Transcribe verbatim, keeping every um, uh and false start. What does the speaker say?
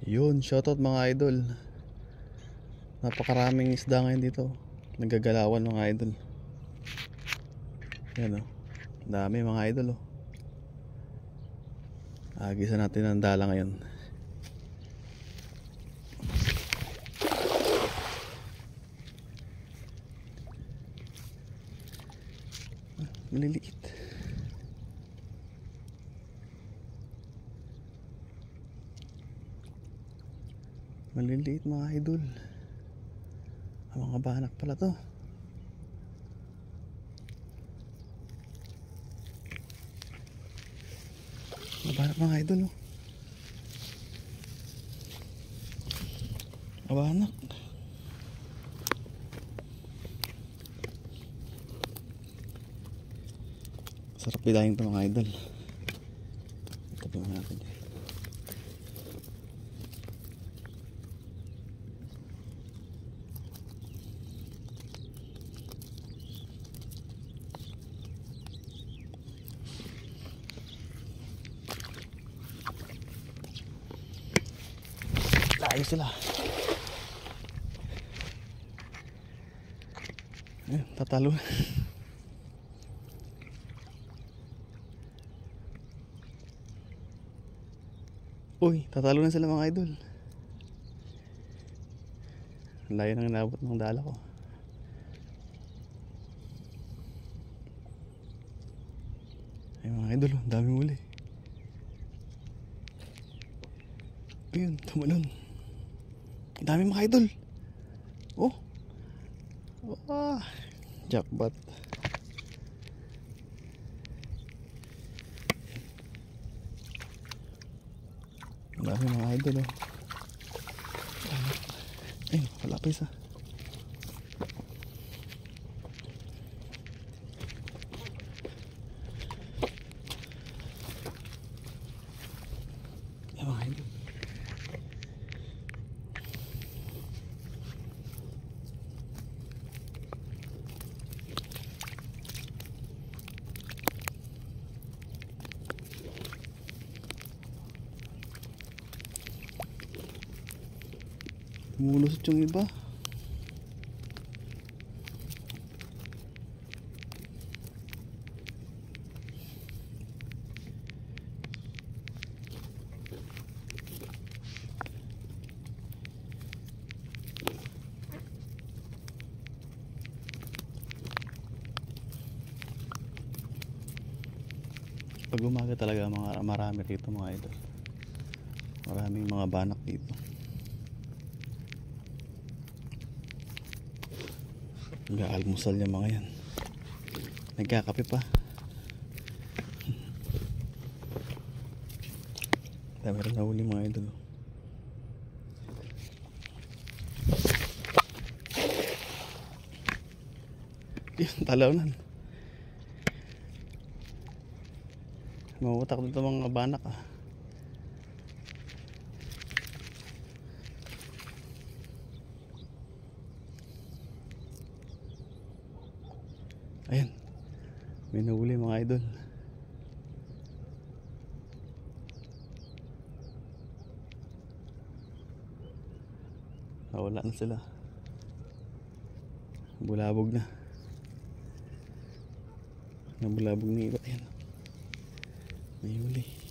Yun, shoutout mga idol. Napakaraming isda ngayon dito. Nagagalawan mga idol. Yan o. Dami mga idol o. Agisan natin ang dala ngayon. Maliliit. Maliliit mga idol. Ang mga banak pala to. Mga banak mga idol oh. Mga banak. Sarap bilahin to mga idol. Ito mo natin. Layo sila. Ayun, tatalo. Uy, tatalo na sila mga idol. Layo nang inabot ng dala ko. Ay mga idol, dami muli. Ayun, tumalon. Dami mga idol. Oh. Ah, jackpot. Dami mga idol oh. Ayun, wala pa isa. Ayun mga idol. Mulusot yung iba. Pag umaga talaga mga marami dito mga idol. Maraming mga banak dito. Nag-aalmusal yung mga yan. Nagkakape pa. Dami rin nahuli mga idol. Yun, talawnan. Mamutak dito mga banak ah. Ayan, may nahuli mga idol. Nawala na sila. Bulabog na. Nabulabog na iba. Ayan, may huli.